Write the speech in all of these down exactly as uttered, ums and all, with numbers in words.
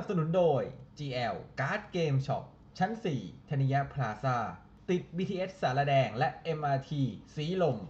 สนุนโดย จี แอล Card Game Shop ชั้น สี่ ธนิยะพลาซ่าติด บี ที เอส สารแดงและ เอ็ม อาร์ ที สีลม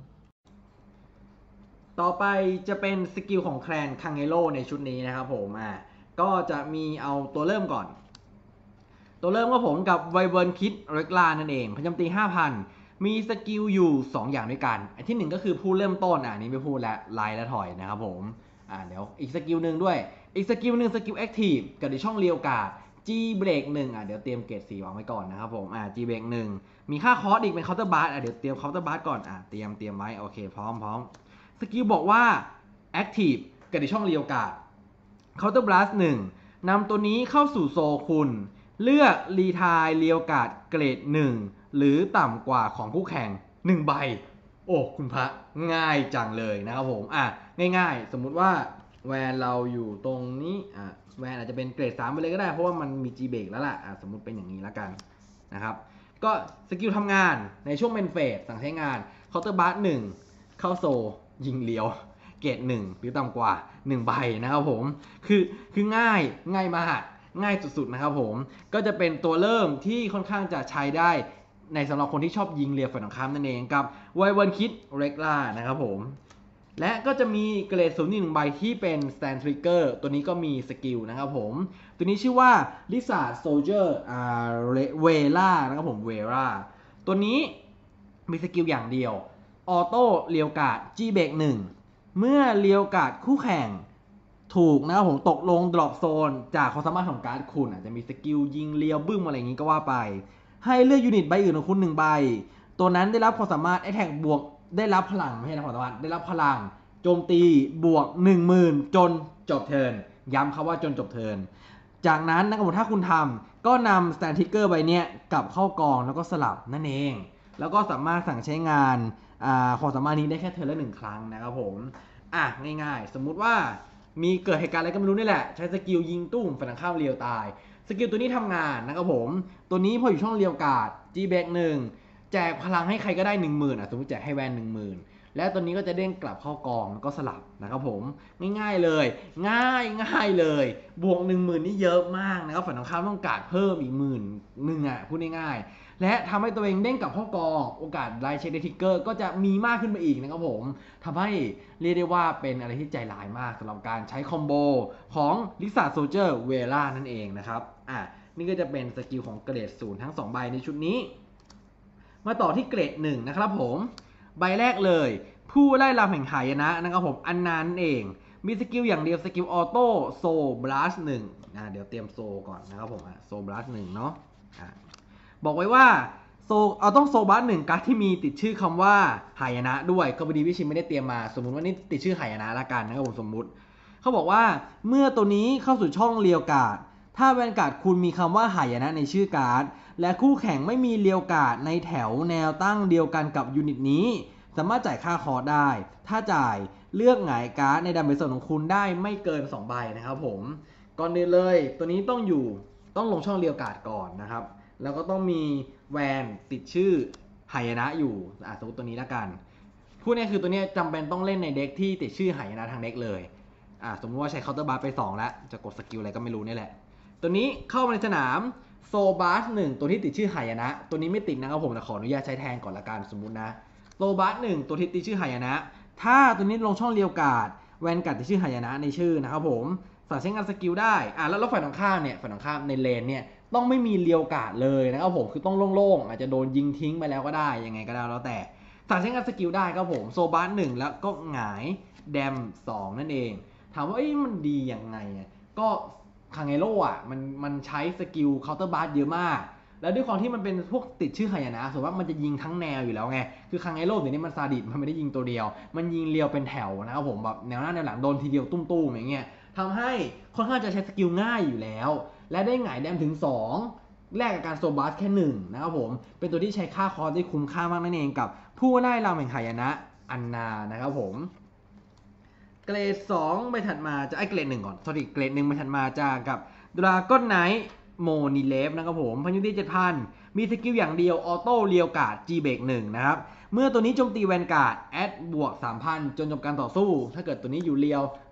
ต่อไปจะเป็นสกิลของแคลนคังเอโร่ในชุดนี้นะครับผมอ่ะก็จะมีเอาตัวเริ่มก่อนตัวเริ่มก็ผมกับไวเวิร์นคิดเรกลานั่นเองพลังตี ห้าพัน มีสกิลอยู่สองอย่างด้วยกันอันที่หนึ่งก็คือผู้เริ่มต้นอ่ะนี้ไม่พูดแล้วไลน์และถอยนะครับผมอ่าเดี๋ยวอีกสกิลหนึ่งด้วยอีกสกิลหนึ่งสกิลแอคทีฟกับในช่องเรียวกาด G เบรกหนึ่งอ่ะเดี๋ยวเตรียมเกรดสี่วางไว้ก่อนนะครับผมอ่า G เบรกหนึ่งมีค่าคอสอีกเป็นเคาน์เตอร์บาร์อ่ะเดี๋ยวเตรียมเคาน์เตอร์บาร์ก่อนอ่ะเตรียมเตรียมไว้โอเคพร้อมพร้อมสกิลบอกว่า Active กับในช่องเรียวกาด Counter Blast หนึ่งนำตัวนี้เข้าสู่โซคุณเลือกรีทายเรียวกาดเกรดหนึ่งหรือต่ำกว่าของคู่แข่งหนึ่งใบโอ้คุณพระง่ายจังเลยนะครับผมอ่ะง่ายๆสมมุติว่าแวนเราอยู่ตรงนี้อ่ะแวนอาจจะเป็นเกรดสามไปเลยก็ได้เพราะว่ามันมี G เบรกแล้วล่ะอ่ะสมมุติเป็นอย่างนี้แล้วกันนะครับก็สกิลทำงานในช่วงเมนเฟสสั่งใช้งาน Counter Blast หนึ่งเข้าโซยิงเลี้ยวเกรดหนึ่งหรือต่ำกว่าหนึ่งใบนะครับผมคือคือง่ายง่ายมากง่ายสุดๆนะครับผมก็จะเป็นตัวเริ่มที่ค่อนข้างจะใช้ได้ในสำหรับคนที่ชอบยิงเรียวฝ่ายตรงข้ามนั่นเองกับไวเวิร์นคิดเรกล่านะครับผมและก็จะมีเกรดศูนย์หนึ่งใบที่เป็น Stand Trigger ตัวนี้ก็มีสกิลนะครับผมตัวนี้ชื่อว่า Lizard Soldier อ่าเวล่านะครับผมเวล่าตัวนี้มีสกิลอย่างเดียวออโต้เรียวกาด G เบรกหนึ่งเมื่อเรียวกาดคู่แข่งถูกนะครับผมตกลงดรอปโซนจากความสามารถของการ์ดคุณอาจจะมีสกิลยิงเลียวบึ้มอะไรอย่างนี้ก็ว่าไปให้เลือกยูนิตใบอื่นของคุณหนึ่งใบตัวนั้นได้รับความสามารถ Attack บวกได้รับพลังไม่ใช่ความสามารถได้รับพลังโจมตีบวก หนึ่งหมื่น จนจบเทิร์นย้ำครับว่าจนจบเทิร์นจากนั้นนะครับผมถ้าคุณทำก็นำ Stand Trigger ใบนี้กลับเข้ากองแล้วก็สลับนั่นเองแล้วก็สามารถสั่งใช้งานความสามารถนี้ได้แค่เทิร์นละหนึ่งครั้งนะครับผมอ่ะง่ายๆสมมุติว่ามีเกิดเหตุการณ์อะไรก็ไม่รู้นี่แหละใช้สกิลยิงตุ้มฝั่งข้ามเรียวตายสกิลตัวนี้ทำงานนะครับผมตัวนี้พออยู่ช่องเรียวกาด G เบรกหนึ่งแจกพลังให้ใครก็ได้ หนึ่งหมื่น อ่ะสมมติแจกให้แวน หนึ่งหมื่น และตัวนี้ก็จะเด้งกลับเข้ากองแล้วก็สลับนะครับผมง่ายๆเลยง่ายง่ายเลยบวก หนึ่งหมื่น นี่เยอะมากนะครับฝั่งตรงข้ามต้องการเพิ่มอีกหมื่นหนึ่งอ่ะพูดง่ายๆและทำให้ตัวเองเด้งกลับเข้ากองโอกาสไลท์เช็คเดทิกเกอร์ก็จะมีมากขึ้นไปอีกนะครับผมทำให้เรียกได้ว่าเป็นอะไรที่ใจร้ายมากสำหรับการใช้คอมโบของลิซ่าโซเจอร์เวล่านั่นเองนะครับอ่ะนี่ก็จะเป็นสกิลของเกรดศูนย์ทั้งสองใบในชุดนี้มาต่อที่เกรดหนึ่งนะครับผมใบแรกเลยผู้ไล่ลำแห่งหายนะนะครับผมอันนั้นเองมีสกิลอย่างเดียวสกิลออโต้โซบลัสหนึ่งอ่ะเดี๋ยวเตรียมโซก่อนนะครับผมอ่ะโซบลัสหนึ่งเนาะอ่ะบอกไว้ว่าโซเอาต้องโซบลัสหนึ่งการ์ดที่มีติดชื่อคำว่าหายนะด้วยก็พอดีพี่ชิมไม่ได้เตรียมมาสมมุติว่านี่ติดชื่อหายนะละกันนะครับผมสมมุติเขาบอกว่าเมื่อตัวนี้เข้าสู่ช่องเรียวกาดถ้าแวนการ์ดคุณมีคำว่าหายนะในชื่อการ์ดและคู่แข่งไม่มีเรียวกาดในแถวแนวตั้งเดียวกันกับยูนิตนี้สามารถจ่ายค่าคอร์สได้ถ้าจ่ายเลือกหงายการ์ดในดัมเบลโซนของคุณได้ไม่เกินสองใบนะครับผมก่อนอื่นเลยตัวนี้ต้องอยู่ต้องลงช่องเรียวกาดก่อนนะครับแล้วก็ต้องมีแวนติดชื่อหายนะอยู่อ่ะสมมติตัวนี้ละกันพูดง่ายคือตัวนี้จำเป็นต้องเล่นในเด็กที่ติดชื่อหายนะทางเด็กเลยอ่ะสมมติว่าใช้เคาน์เตอร์บาร์ไปสองแล้วจะกดสกิลอะไรก็ไม่รู้นี่แหละตัวนี้เข้ามาในสนามโซบาสหนึ่งตัวที่ติดชื่อหายนะตัวนี้ไม่ติดนะครับผมแต่ขออนุญาตใช้แทนก่อนละกันสมมุตินะโซบาสหนึ่งตัวที่ติดชื่อหายนะถ้าตัวนี้ลงช่องเรียวกาดแวนการ์ดติดชื่อหายนะในชื่อนะครับผมสามารถใช้งานสกิลได้อ่ะแล้วแล้วฝ่ายตรงข้ามเนี่ยฝ่ายตรงข้ามในเลนเนี่ยต้องไม่มีเรียวกาดเลยนะครับผมคือต้องโล่งๆอาจจะโดนยิงทิ้งไปแล้วก็ได้ยังไงก็ได้แล้วแต่สามารถใช้งานสกิลได้ครับผมโซบาสหนึ่งแล้วก็หงายแดมสองนั่นเองถามว่าเอ้ยมันดียังไงก็คังเอโร่อ่ะมันมันใช้สกิลเคาน์เตอร์บาร์เยอะมากแล้วด้วยความที่มันเป็นพวกติดชื่อหายนะส่วนว่ามันจะยิงทั้งแนวอยู่แล้วไงคือคังเอโร่เดี๋ยวนี้มันซาดิสมันไม่ได้ยิงตัวเดียวมันยิงเรียวเป็นแถวนะครับผมแบบแนวหน้าแนวหลังโดนทีเดียวตุ้มๆอย่างเงี้ยทำให้ค่อนข้างจะใช้สกิลง่ายอยู่แล้วและได้หงายแดมถึงสองแลกกับการโซบาสแค่หนึ่งนะครับผมเป็นตัวที่ใช้ค่าคอร์สได้คุ้มค่ามากนั่นเองกับผู้ไล่ลำแห่งหายนะอันนานะครับผมเกรดสองไปถัดมาจะไอเกรดหนึ่งก่อนสอรี่เกรดหนึ่งไปถัดมาจะกับดราก้อนไนท์โมนิเลฟนะครับผมพันยุติเจ็ดพันมีสกิลอย่างเดียวออโต้เรียวกาด G เบรกหนึ่งนะครับเมื่อตัวนี้โจมตีแวนการ์ดแอดบวก สามพัน จนจบการต่อสู้ถ้าเกิดตัวนี้อยู่เรียว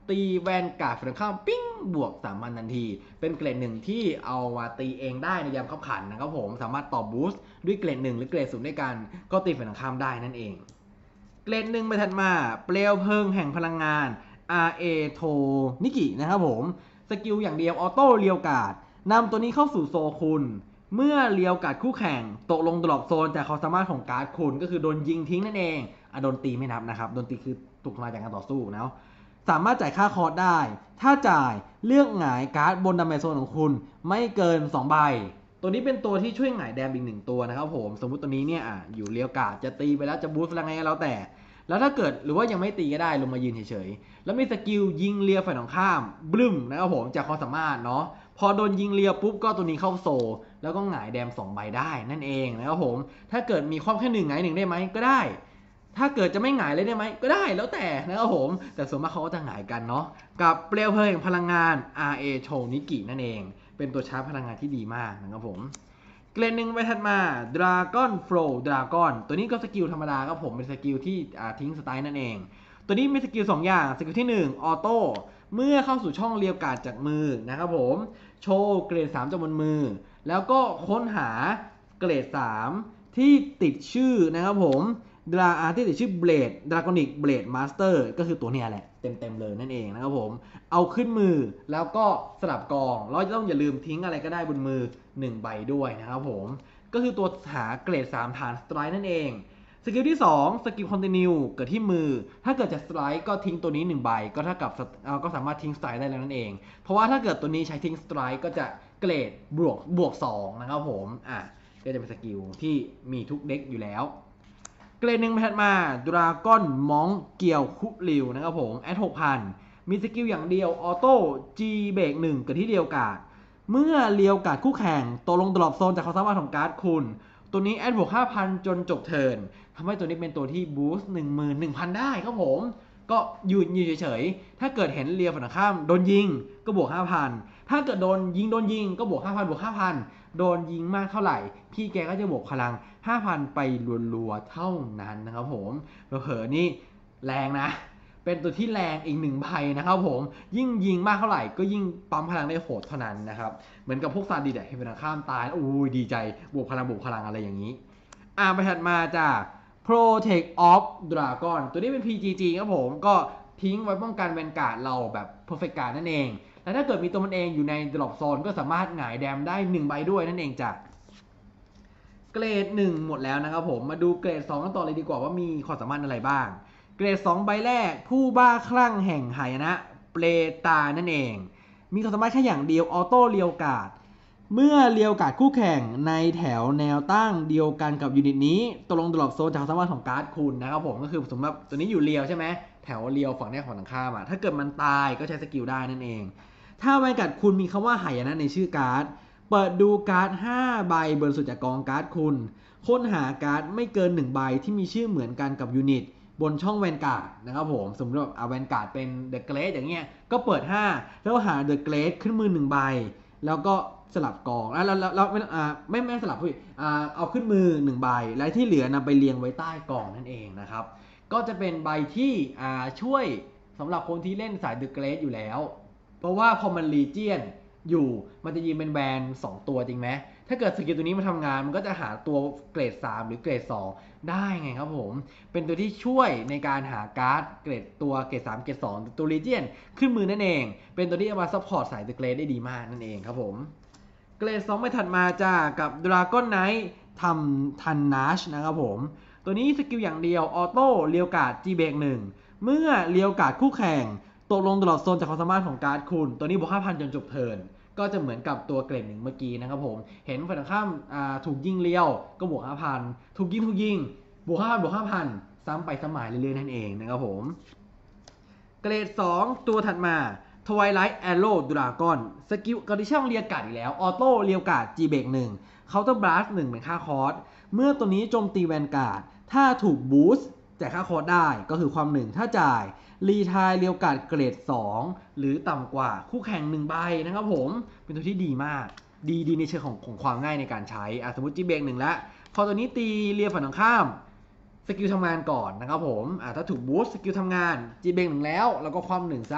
ตีแวนการ์ดฝั่งตรงข้ามปิ้งบวกสามพันทันทีเป็นเกรดหนึ่งที่เอามาตีเองได้ในยามขับขันนะครับผมสามารถต่อบูสต์ด้วยเกรดหนึ่งหรือเกรดศูนย์ด้วยกันก็ตีฝั่งตรงข้ามได้นั่นเองเกรดหนึ่งไปถัดมาเปลวเพลิงแห่งพลังงาน อาร์ เอ โทนิกินะครับผมสกิลอย่างเดียวออโต้เลียวการ์ดนำตัวนี้เข้าสู่โซคุณเมื่อเลียวการ์ดคู่แข่งตกลงดรอปโซนจากความสามารถของการ์ดคุณก็คือโดนยิงทิ้งนั่นเองอ่ะโดนตีไม่นับนะครับโดนตีคือถูกทำลายจากการต่อสู้นะสามารถจ่ายค่าคอร์สได้ถ้าจ่ายเลือกหงายการ์ดบนดัมเบลโซนของคุณไม่เกินสองใบตัวนี้เป็นตัวที่ช่วยหงายแดมอีกหนึ่งตัวนะครับผมสมมุติตัวนี้เนี่ยอ่ะอยู่เลียวการ์ดจะตีไปแล้วจะบูสต์อะไรไงก็แล้วแต่แล้วถ้าเกิดหรือว่ายังไม่ตีก็ได้ลงมายืนเฉยๆแล้วมีสกิลยิงเลียวฝ่ายตรงข้ามบึ้มนะครับผมจากความสามารถเนาะพอโดนยิงเลียวปุ๊บก็ตัวนี้เข้าโซแล้วก็หงายแดมสองใบได้นั่นเองนะครับผมถ้าเกิดมีความแค่หนึ่งหงายหนึ่งได้ไหมก็ได้ถ้าเกิดจะไม่หงายเลยได้ไหมก็ได้แล้วแต่นะครับผมแต่ส่วนมากเขาก็จะหงายกันเนาะกับเปลวเพลิงพลังงาน อาร์ เอ โชนิกินั่นเองเป็นตัวชาร์จพลังงานที่ดีมากนะครับผมเกรดหนึ่งไปถัดมา Dragon Flow Dragon ตัวนี้ก็สกิลธรรมดาครับผมเป็นสกิลที่ทิ้งสไตล์นั่นเองตัวนี้มีสกิลสองอย่างสกิลที่หนึ่งออโต้เมื่อเข้าสู่ช่องเลียวการ์ดจากมือนะครับผมโชว์เกรดสามจากบนมือแล้วก็ค้นหาเกรดสามที่ติดชื่อนะครับผมดราอาร์ที่ติดชื่อเบลดดราก้อนิกเบลดมาสเตอร์ก็คือตัวนี้แหละเต็มๆเลยนั่นเองนะครับผมเอาขึ้นมือแล้วก็สลับกองเราจะต้องอย่าลืมทิ้งอะไรก็ได้บนมือหนึ่งใบด้วยนะครับผมก็คือตัวหาเกรดสามฐานสไตร์นั่นเองสกิลที่สองสกิลคอนติเนียเกิดที่มือถ้าเกิดจะสไตร์ก็ทิ้งตัวนี้หนึ่งใบก็เท่ากับก็สามารถทิ้งสไตร์ได้แล้วนั่นเองเพราะว่าถ้าเกิดตัวนี้ใช้ทิ้งสไตร์ก็จะเกรดบวกบวกสองนะครับผมอ่ะก็จะเป็นสกิลที่มีทุกเด็กอยู่แล้วเกรดหนึ่งถัดมาดราก้อนมองเกี่ยวคุริวนะครับผมแอดหกพันมีสกิลอย่างเดียวออโต้จีเบรกหนึ่งเกิดที่เดียวการ์ดเมื่อเลียวการ์ดคู่แข่งตกลงดรอปโซนจากความสามารถของการ์ดคุณตัวนี้แอดบวกห้าพันจนจบเทิร์นทำให้ตัวนี้เป็นตัวที่บูสต์หนึ่งหมื่นหนึ่งพันได้ครับผมก็ยืนยืนเฉยๆถ้าเกิดเห็นเลียวฝั่งตรงข้ามโดนยิงก็บวกห้าพันถ้าเกิดโดนยิงโดนยิงก็บวกห้าพันบวกห้าพันโดนยิงมากเท่าไหร่พี่แกก็จะบวกพลัง ห้าพัน ไปรัวๆเท่านั้นนะครับผมเผลอๆนี่แรงนะเป็นตัวที่แรงอีกหนึ่งใบนะครับผมยิ่งยิงมากเท่าไหร่ก็ยิ่งปั๊มพลังได้โหดเท่านั้นนะครับเหมือนกับพวกซาดิสเห็นเป็นข้ามตายโอ้ยดีใจบวกพลังบวกพลังอะไรอย่างนี้อ่าไปถัดมาจาก Protect of Dragon ตัวนี้เป็น พี จี จี ครับผมก็ทิ้งไว้ป้องกันแวนการ์ดเราแบบ Perfect Guard นั่นเองและถ้าเกิดมีตัวมันเองอยู่ใน Drop Zone ก็สามารถหงายแดมได้หนึ่งใบด้วยนั่นเองจ้ะเกรดหนึ่งหมดแล้วนะครับผมมาดูเกรดสองกันต่อเลยดีกว่าว่ามีความสามารถอะไรบ้างเกรดสองใบแรกผู้บ้าคลั่งแห่งหายนะเปรตานั่นเองมีความสามารถแค่อย่างเดียวออโต้เลียวการ์ดเมื่อเลียวการ์ดคู่แข่งในแถวแนวตั้งเดียวกันกับยูนิตนี้ตกลงดรอปโซนจากความสามารถของการ์ดคุณนะครับผมก็คือสมมติตัวนี้อยู่เลียวใช่ไหมแถวเลียวฝั่งนี้ของทางข้ามอ่ะถ้าเกิดมันตายก็ใช้สกิลได้นั่นเองถ้าแวนการ์ดคุณมีคำว่าหายนะในชื่อการ์ดเปิดดูการ์ดห้าใบบนสุดจากกองการ์ดคุณค้นหาการ์ดไม่เกินหนึ่งใบที่มีชื่อเหมือนกันกับยูนิตบนช่องแวนการ์ดนะครับผมสมมติว่าเอาแวนการ์ดเป็นเดอะเกรดอย่างเงี้ยก็เปิดห้าแล้วหาเดอะเกรดขึ้นมือหนึ่งใบแล้วก็สลับกองแล้วแล้วแล้วอ่าไม่ไม่สลับพี่อ่าเอาขึ้นมือหนึ่งใบและที่เหลือนำไปเรียงไว้ใต้กองนั่นเองนะครับก็จะเป็นใบที่อ่าช่วยสำหรับคนที่เล่นสายเดอะเกรดอยู่แล้วเพราะว่าพอมันรีเจียนอยู่มันจะยิงเป็นแวนสองตัวจริงไหมถ้าเกิดสกิลตัวนี้มาทำงานมันก็จะหาตัวเกรดสามหรือเกรดสองได้ไงครับผมเป็นตัวที่ช่วยในการหาการ์ดเกรดตัวเกรดสามเกรดสองตัวรีเจียนขึ้นมือนั่นเองเป็นตัวที่เอามาซัพพอร์ตสายเดอะเกรดได้ดีมากนั่นเองครับผมเกรดสองไม่ถัดมาจ้ากับ Dragon Knight ทำทันนัชนะครับผมตัวนี้สกิลอย่างเดียวออโต้เลียวการ์ดจีเบรกหนึ่งเมื่อเลียวการ์ดคู่แข่งตกลงตลอดโซนจากความสามารถของการ์ดคุณตัวนี้บวก ห้าพัน จนจบเทิร์นก็จะเหมือนกับตัวเกรดหนึ่งเมื่อกี้นะครับผมเห็นฝ่ายตรงข้ามถูกยิงเลี้ยวก็บวก ห้าพัน ถูกยิงถูกยิงบวก ห้าพัน บวก ห้าพัน ซ้ำไปซ้ำมาเรื่อยๆนั่นเองนะครับผมเกรดสองตัวถัดมา Twilight Arrow Dragon สกิลกระดิช่องเรียกการ์ดอีกแล้วออโต้เรียวการ์ด G เบรกหนึ่ง Counter Blast หนึ่งเป็นค่าคอร์สเมื่อตัวนี้โจมตีแวนการ์ดถ้าถูกบูสต์จ่ายค่าคอร์สได้ก็คือความหนึ่งถ้าจ่ายรีไทร์เรียวการ์ดเกรดสองหรือต่ำกว่าคู่แข่งหนึ่งใบนะครับผมเป็นตัวที่ดีมากดีดีในเชิงของของความง่ายในการใช้อ่ะสมมติจีเบงหนึ่งแล้วพอตัวนี้ตีเรียวฝั่งตรงข้ามสกิลทำงานก่อนนะครับผมอ่ะถ้าถูกบูสต์สกิลทำงานจีเบงหนึ่งแล้วแล้วก็ความหนึ่งซะ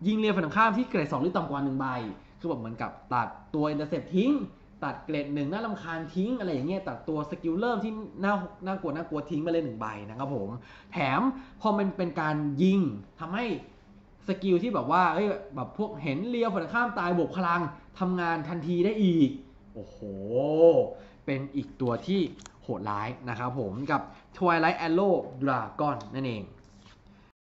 ยิงเรียวฝั่งตรงข้ามที่เกรดสองหรือต่ำกว่าหนึ่งใบคือแบบเหมือนกับตัดตัวอินเตอร์เซปทิ้งตัดเกรดหนึ่งน่ารำคาญทิ้งอะไรอย่างเงี้ยตัดตัวสกิลเริ่มที่น่าน่ากลัวน่ากลัวทิ้งไปเลยหนึ่งใบนะครับผมแถมพอมันเป็นการยิงทำให้สกิลที่แบบว่าเอ้ยแบบพวกเห็นเรียวฝั่งตรงข้ามตายบวกพลังทำงานทันทีได้อีกโอ้โหเป็นอีกตัวที่โหดร้ายนะครับผมกับ Twilight Arrow Dragon นั่นเอง